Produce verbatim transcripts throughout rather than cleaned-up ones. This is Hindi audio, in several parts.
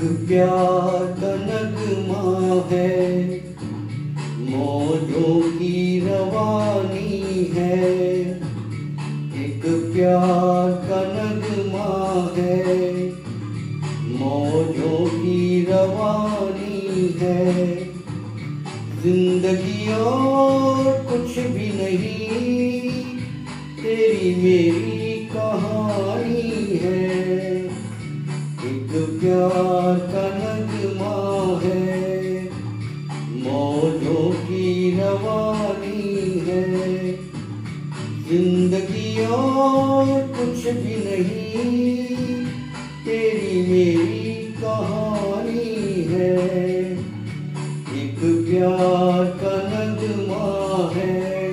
प्यार का नगमा है, मौजों की रवानी है। एक प्यार का नगमा है, मौजों की रवानी है। जिंदगी और कुछ भी नहीं, तेरी मेरी कहानी है। एक प्यार का नगमा है, मौजों की रवानी है। जिंदगी और कुछ भी नहीं, तेरी मेरी कहानी है। एक प्यार का नगमा है।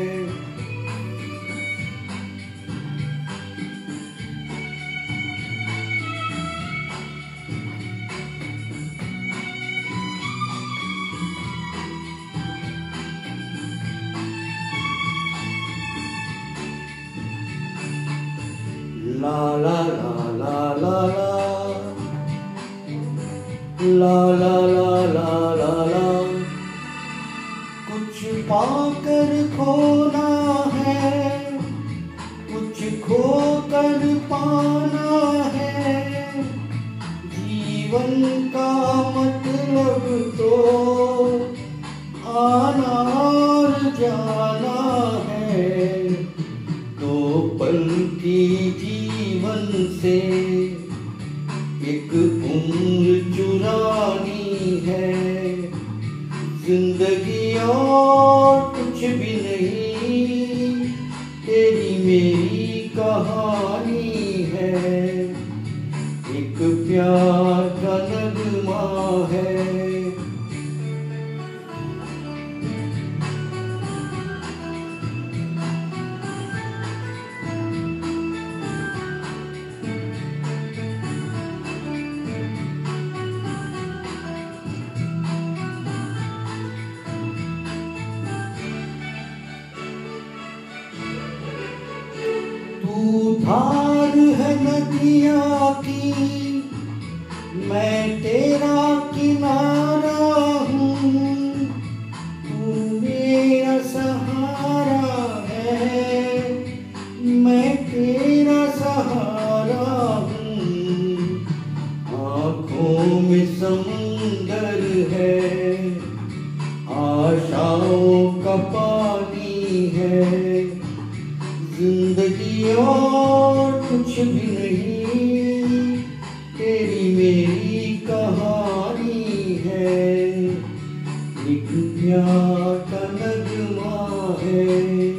ला ला ला ला ला ला ला ला ला ला ला। कुछ पाकर खोना है, कुछ खोकर पाना है। जीवन का मतलब तो आना और जाना है। दो पल की जीवन से एक उम्र चुरानी है। जिंदगी और कुछ भी नहीं, तेरी मेरी कहानी है। एक प्यार का नगमा है। तू धार है नदिया की, मैं तेरा किनारा हूँ। तू मेरा सहारा है, मैं तेरा सहारा हूँ। आँखों में समुंदर है, आशाओं का पानी है। जिंदगी और कुछ भी नहीं, तेरी मेरी कहानी है। एक प्यार का नगमा है।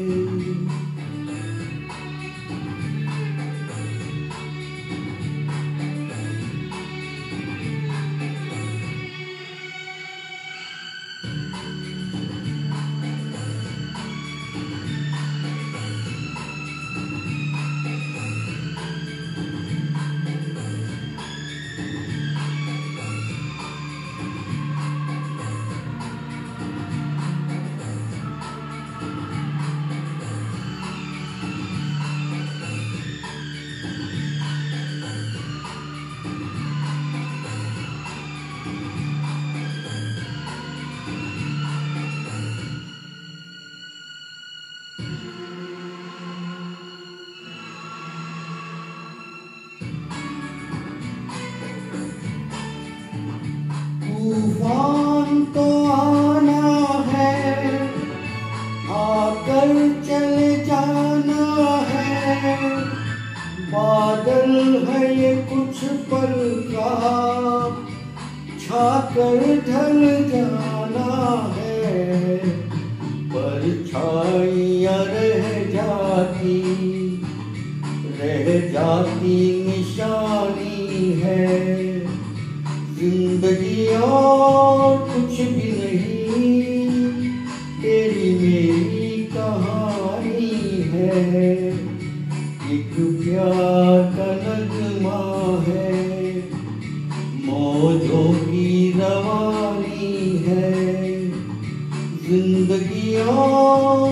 तूफान तो आना है, आकर चले जाना है। बादल है ये कुछ पल का, छाकर ढल जाना है। परछाइयाँ रह जाती, रह जाती निशानी है। जिंदगी और कुछ भी नहीं, तेरी मेरी कहानी है। एक प्यार का नगमा है, मौजों की रवानी है। जिंदगी और